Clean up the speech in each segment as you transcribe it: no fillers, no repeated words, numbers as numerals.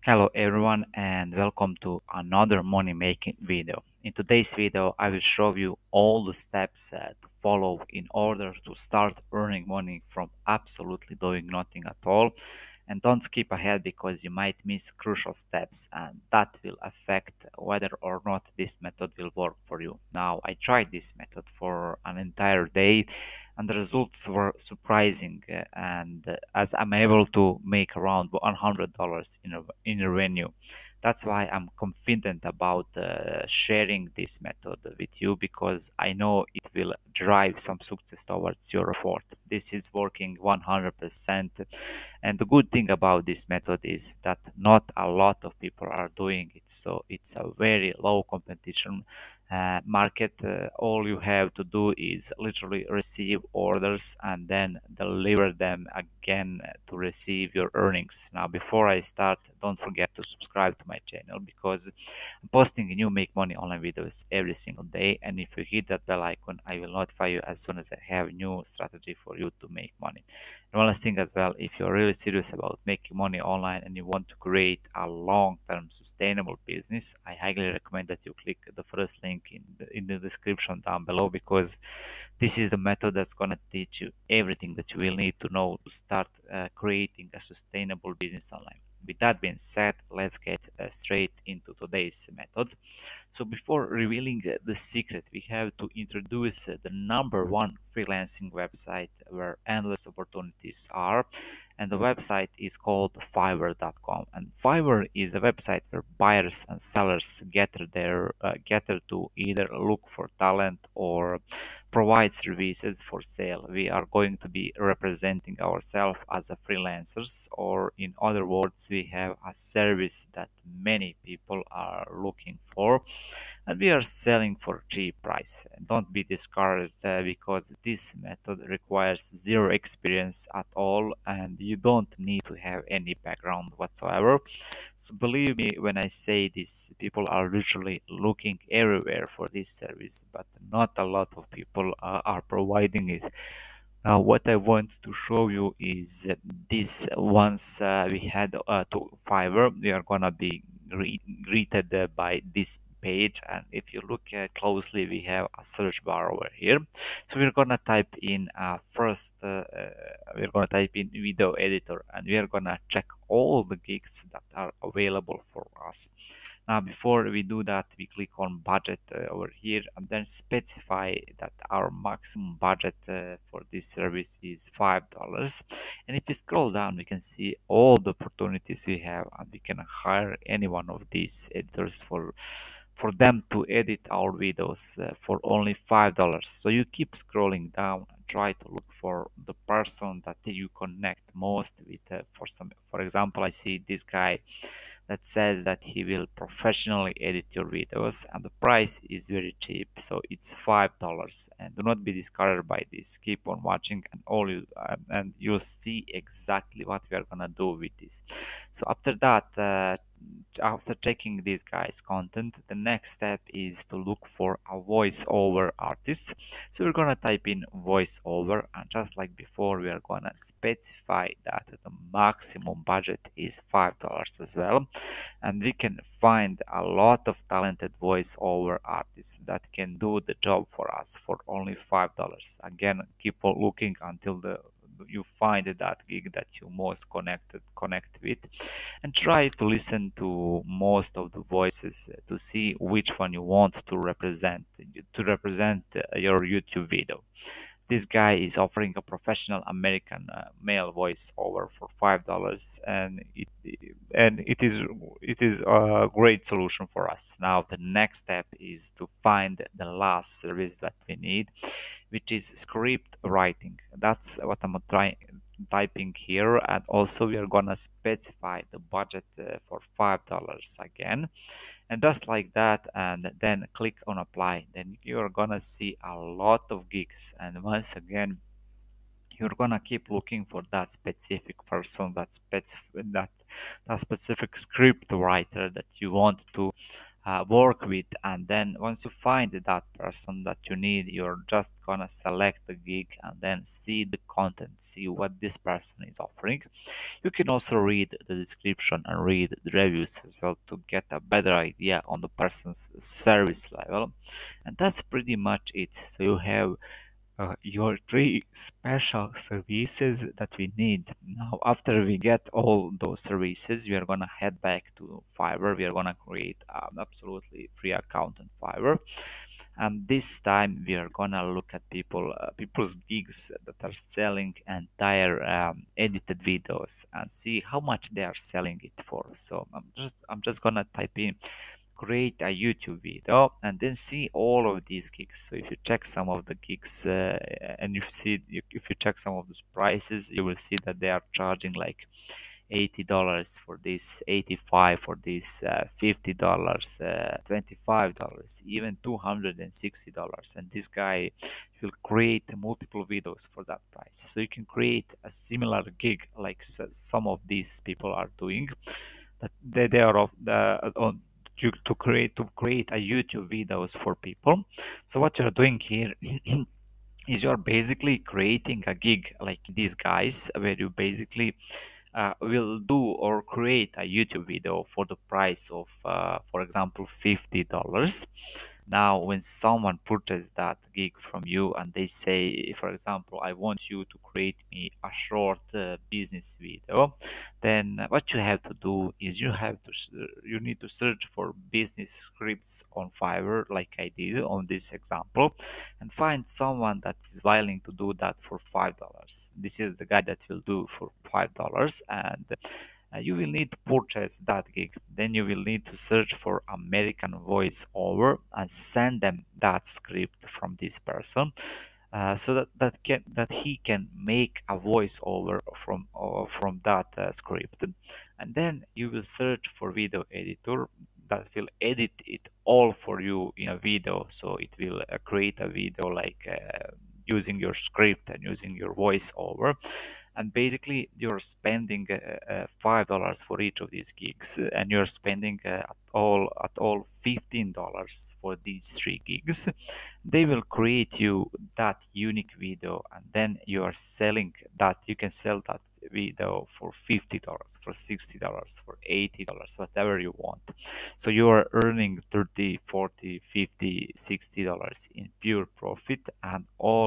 Hello everyone and welcome to another money making video. In today's video I will show you all the steps to follow in order to start earning money from absolutely doing nothing at all. And don't skip ahead because you might miss crucial steps and that will affect whether or not this method will work for you. Now I tried this method for an entire day and the results were surprising and as I'm able to make around $100 in revenue. That's why I'm confident about sharing this method with you because I know it will drive some success towards your effort. This is working 100%, and the good thing about this method is that not a lot of people are doing it, so it's a very low competition market. All you have to do is literally receive orders and then deliver them again to receive your earnings. Now, before I start, don't forget to subscribe to my channel because I'm posting new make money online videos every single day. And if you hit that bell icon, I will notify you as soon as I have new strategy for you to make money. And one last thing as well, if you're really serious about making money online and you want to create a long-term sustainable business, I highly recommend that you click the first link in the description down below because this is the method that's going to teach you everything that you will need to know to start creating a sustainable business online. With that being said, let's get straight into today's method. So before revealing the secret, we have to introduce the number one freelancing website where endless opportunities are. And the website is called Fiverr.com. And Fiverr is a website where buyers and sellers gather to either look for talent or provide services for sale. We are going to be representing ourselves as a freelancers, or in other words, we have a service that many people are looking for and we are selling for cheap price. Don't be discouraged because this method requires zero experience at all and you don't need to have any background whatsoever. So believe me when I say this, people are literally looking everywhere for this service, but not a lot of people are providing it. Now, what I want to show you is this. Once we head to Fiverr, we are gonna be greeted by this page, and if you look closely, we have a search bar over here. So we're gonna type in we're gonna type in video editor, and we are gonna check all the gigs that are available for us. Now, before we do that, we click on budget over here and then specify that our maximum budget for this service is $5. And if we scroll down, we can see all the opportunities we have and we can hire any one of these editors for them to edit our videos for only $5. So you keep scrolling down and try to look for the person that you connect most with. For example, I see this guy that says that he will professionally edit your videos and the price is very cheap, so it's $5. And do not be discouraged by this, keep on watching and you'll see exactly what we are gonna do with this. So after checking this guy's content, the next step is to look for a voiceover artist. So we're gonna type in voiceover, and just like before, we are gonna specify that the maximum budget is $5 as well. And we can find a lot of talented voiceover artists that can do the job for us for only $5. Again, keep on looking until you find that gig that you most connect with, and try to listen to most of the voices to see which one you want to represent your YouTube video. This guy is offering a professional American male voiceover for $5, and it is a great solution for us. Now the next step is to find the last service that we need, which is script writing. That's what I'm trying typing here, and also we are gonna specify the budget for $5 again, and just like that, and then click on apply. Then you're gonna see a lot of gigs, and once again you're gonna keep looking for that specific person, that specific script writer that you want to work with. And then once you find that person that you need, you're just gonna select the gig and then see the content, see what this person is offering. You can also read the description and read the reviews as well to get a better idea on the person's service level. And that's pretty much it. So you have your three special services that we need. Now, after we get all those services, we are gonna head back to Fiverr. We are gonna create an absolutely free account on Fiverr, and this time we are gonna look at people's gigs that are selling entire edited videos and see how much they are selling it for. So I'm just gonna type in create a YouTube video and then see all of these gigs. So if you check some of the gigs and if you check some of the prices, you will see that they are charging like $80 for this, 85 for this, $50, $25, even $260. And this guy will create multiple videos for that price. So you can create a similar gig like some of these people are doing. That they are on to create a YouTube videos for people. So what you're doing here is you're basically creating a gig like these guys, where you basically will do or create a YouTube video for the price of, for example, $50. Now, when someone purchases that gig from you and they say, for example, I want you to create me a short business video, then what you have to do is you need to search for business scripts on Fiverr, like I did on this example, and find someone that is willing to do that for $5. This is the guy that will do for $5, and you will need to purchase that gig. Then you will need to search for American voiceover and send them that script from this person, so that he can make a voiceover from that script. And then you will search for video editor that will edit it all for you in a video. So it will create a video like using your script and using your voiceover. And basically you're spending $5 for each of these gigs, and you're spending at all $15 for these three gigs. They will create you that unique video, and then you are selling that. You can sell that video for $50, for $60, for $80, whatever you want. So you are earning 30, 40, 50, $60 in pure profit. And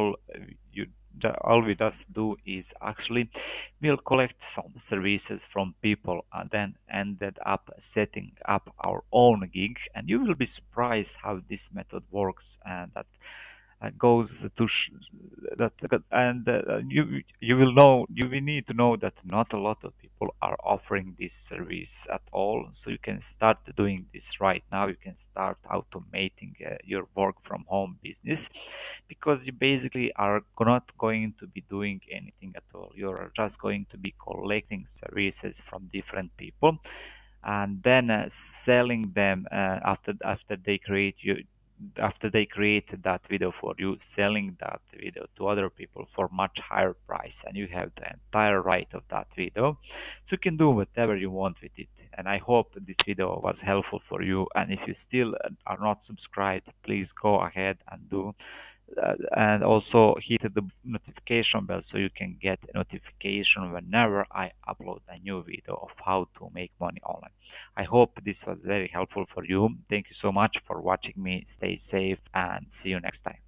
you all we just do is actually we'll collect some services from people and then ended up setting up our own gig. And you will be surprised how this method works, and that goes to and you will know, you will need to know that not a lot of people are offering this service at all. So you can start doing this right now. You can start automating your work from home business, because you basically are not going to be doing anything at all. You're just going to be collecting services from different people, and then selling them after they create that video for you, selling that video to other people for much higher price, and you have the entire right of that video. So you can do whatever you want with it. And I hope this video was helpful for you. And if you still are not subscribed, please go ahead and do, and also hit the notification bell so you can get a notification whenever I upload a new video of how to make money online. I hope this was very helpful for you. Thank you so much for watching me. Stay safe and see you next time.